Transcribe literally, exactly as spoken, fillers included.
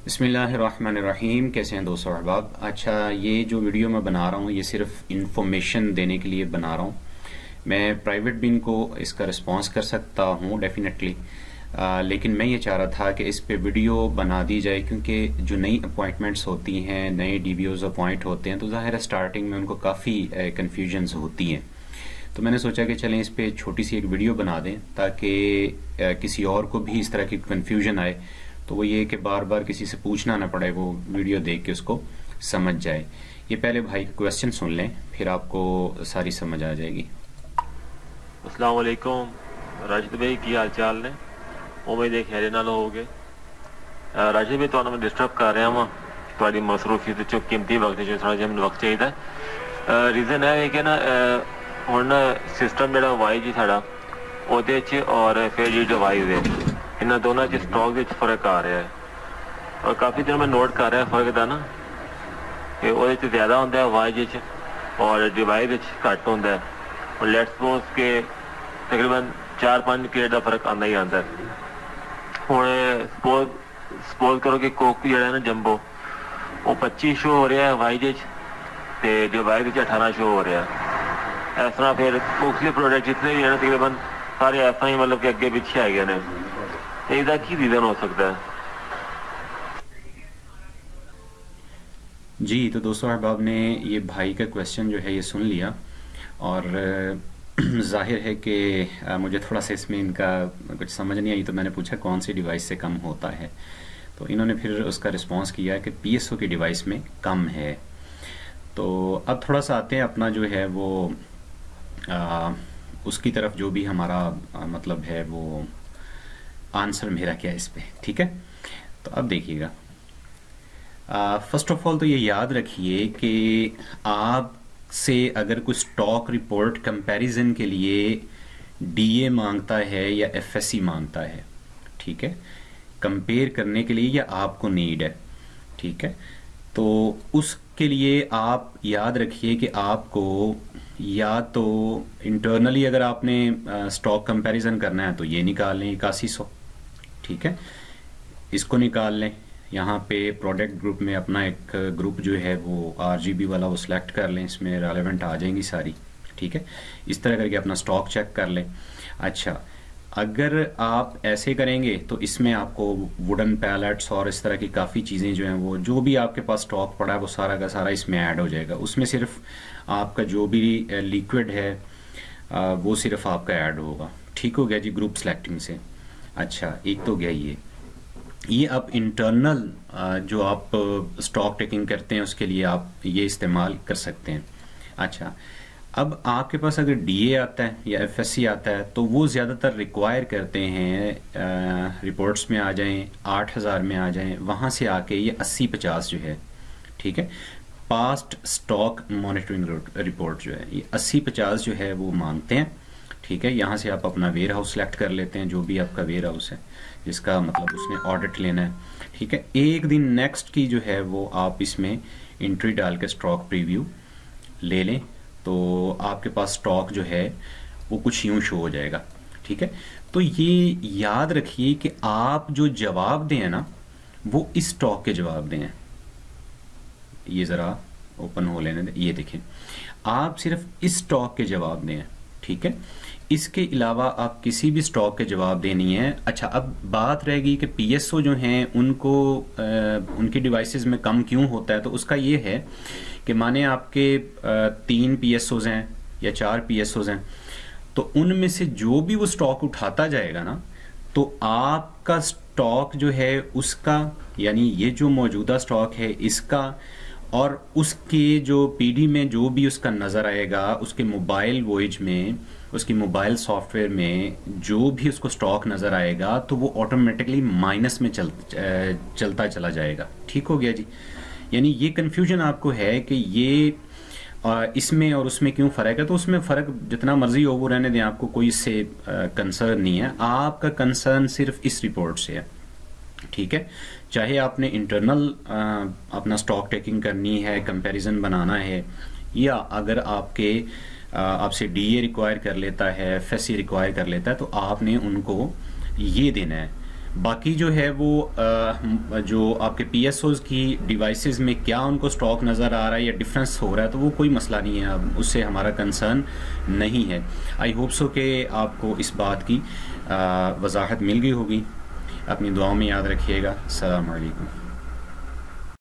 बिस्मिल्लाहिर्रहमानिर्रहीम। कैसे हैं दोस्तों अहबाब। अच्छा, ये जो वीडियो मैं बना रहा हूँ ये सिर्फ इंफॉर्मेशन देने के लिए बना रहा हूँ। मैं प्राइवेट भी इनको इसका रिस्पांस कर सकता हूँ डेफिनेटली, लेकिन मैं ये चाह रहा था कि इस पे वीडियो बना दी जाए, क्योंकि जो नई अपॉइंटमेंट्स होती हैं, नए डीबीओज अपॉइंट होते हैं, तो ज़ाहिर है स्टार्टिंग में उनको काफ़ी कन्फ्यूजन्स होती हैं। तो मैंने सोचा कि चलें इस पे छोटी सी एक वीडियो बना दें ताकि किसी और को भी इस तरह की कन्फ्यूजन आए तो वो ये कि बार बार किसी से पूछना ना पड़े, वो वीडियो देख के उसको समझ जाए। ये पहले भाई क्वेश्चन सुन लें, फिर आपको सारी समझ आ जाएगी। अस्सलाम वालेकुम राशिद भाई, की हाल चाल ने? उम्मीद है खैर नाल होगे। राशिद भाई, तुहानू मैं डिस्टर्ब कर रहा वा थोड़ी मसरूफियत चो कीमती वक्त जो थोड़ा जिहा वक्त चाहिए। रीजन है कि ना हुण सिस्टम जो वाई जी साड़ा ਉਹਦੇ 'ਚ और फिर जी डिवाइस है, इन्होंने दोनों च स्टॉक ਵਿੱਚ फर्क आ रहा है और काफ़ी दिन मैं नोट कर रहा फर्क का ना कि ਉਹਦੇ 'ਚ ज़्यादा होंगे आवाज़ और डिवाइस घट होंगे। और लेट्स सपोज के तकरीबन चार पाँच क्रेट का फर्क आता ही आता है। हूँ सपोज सपोज करो कि कोक जो है ना जंबो वो पच्ची शो हो रहा है आवाज़ तो डिवाइस अठारह शो हो रहा है। इस तरह फिर मोस्टली प्रोडक्ट जितने भी है ना तकरीबन सारे ऐसा ही मतलब कि अगे पिछे आ गए हैं। इसका की रीजन हो सकता है? जी, तो दोस्तों अहबाब ने ये भाई का क्वेश्चन जो है ये सुन लिया और जाहिर है कि मुझे थोड़ा सा इसमें इनका कुछ समझ नहीं आई, तो मैंने पूछा कौन सी डिवाइस से कम होता है, तो इन्होंने फिर उसका रिस्पांस किया कि पीएसओ की डिवाइस में कम है। तो अब थोड़ा सा आते हैं अपना जो है वो आ, उसकी तरफ, जो भी हमारा आ, मतलब है वो आंसर मेरा क्या है इस पे, ठीक है। तो अब देखिएगा, फर्स्ट ऑफ ऑल तो ये याद रखिए कि आप से अगर कोई स्टॉक रिपोर्ट कंपैरिजन के लिए डीए मांगता है या एफएससी मांगता है, ठीक है, कंपेयर करने के लिए या आपको नीड है, ठीक है, तो उसके लिए आप याद रखिए कि आपको या तो इंटरनली अगर आपने स्टॉक कंपैरिजन करना है तो ये निकाल लें इक्यासी सौ, ठीक है, इसको निकाल लें। यहाँ पे प्रोडक्ट ग्रुप में अपना एक ग्रुप जो है वो आरजीबी वाला वो सिलेक्ट कर लें, इसमें रेलेवेंट आ जाएंगी सारी, ठीक है। इस तरह करके अपना स्टॉक चेक कर लें। अच्छा, अगर आप ऐसे करेंगे तो इसमें आपको वुडन पैलेट्स और इस तरह की काफ़ी चीज़ें जो हैं वो जो भी आपके पास स्टॉक पड़ा है वो सारा का सारा इसमें ऐड हो जाएगा। उसमें सिर्फ आपका जो भी लिक्विड है वो सिर्फ आपका ऐड होगा। ठीक हो गया जी, ग्रुप सेलेक्टिंग से। अच्छा, एक तो गया ये ये आप इंटरनल जो आप स्टॉक टेकिंग करते हैं उसके लिए आप ये इस्तेमाल कर सकते हैं। अच्छा, अब आपके पास अगर डीए आता है या एफएससी आता है तो वो ज़्यादातर रिक्वायर करते हैं रिपोर्ट्स में आ जाएं, आठ हज़ार में आ जाएं, वहाँ से आके ये अस्सी पचास जो है, ठीक है, पास्ट स्टॉक मॉनिटरिंग रिपोर्ट जो है ये अस्सी पचास जो है वो मांगते हैं, ठीक है। यहाँ से आप अपना वेयर हाउस सेलेक्ट कर लेते हैं, जो भी आपका वेयर हाउस है जिसका मतलब उसने ऑडिट लेना है, ठीक है। एक दिन नेक्स्ट की जो है वो आप इसमें एंट्री डाल के स्टॉक प्रीव्यू ले लें तो आपके पास स्टॉक जो है वो कुछ यूं शो हो जाएगा, ठीक है। तो ये याद रखिए कि आप जो जवाब दें ना वो इस स्टॉक के जवाब दें। ये ज़रा ओपन हो लेने दें, ये देखें, आप सिर्फ इस स्टॉक के जवाब दें, ठीक है। इसके अलावा आप किसी भी स्टॉक के जवाब देनी है। अच्छा, अब बात रहेगी कि पीएसओ जो हैं उनको आ, उनकी डिवाइसेस में कम क्यों होता है, तो उसका ये है कि माने आपके आ, तीन पीएसओज हैं या चार पीएसओज हैं, तो उनमें से जो भी वो स्टॉक उठाता जाएगा ना तो आपका स्टॉक जो है उसका, यानी ये जो मौजूदा स्टॉक है इसका और उसके जो पीडी में जो भी उसका नज़र आएगा, उसके मोबाइल वॉइस में, उसकी मोबाइल सॉफ्टवेयर में जो भी उसको स्टॉक नज़र आएगा तो वो ऑटोमेटिकली माइनस में चल चलता चला जाएगा। ठीक हो गया जी। यानी ये कन्फ्यूजन आपको है कि ये इसमें और उसमें क्यों फ़र्क है, तो उसमें फ़र्क जितना मर्जी हो वो रहने दें, आपको कोई इससे कंसर्न नहीं है। आपका कंसर्न सिर्फ इस रिपोर्ट से है, ठीक है। चाहे आपने इंटरनल अपना स्टॉक टेकिंग करनी है, कंपैरिजन बनाना है, या अगर आपके आपसे डीए रिक्वायर कर लेता है, एफएससी रिक्वायर कर लेता है, तो आपने उनको ये देना है बाकी जो है वो आ, जो आपके पी एस ओज़ की डिवाइसेस में क्या उनको स्टॉक नज़र आ रहा है या डिफरेंस हो रहा है, तो वो कोई मसला नहीं है, अब उससे हमारा कंसर्न नहीं है। आई होप सो कि आपको इस बात की वजाहत मिल गई होगी। अपनी दुआओं में याद रखिएगा। अस्सलाम वालेकुम।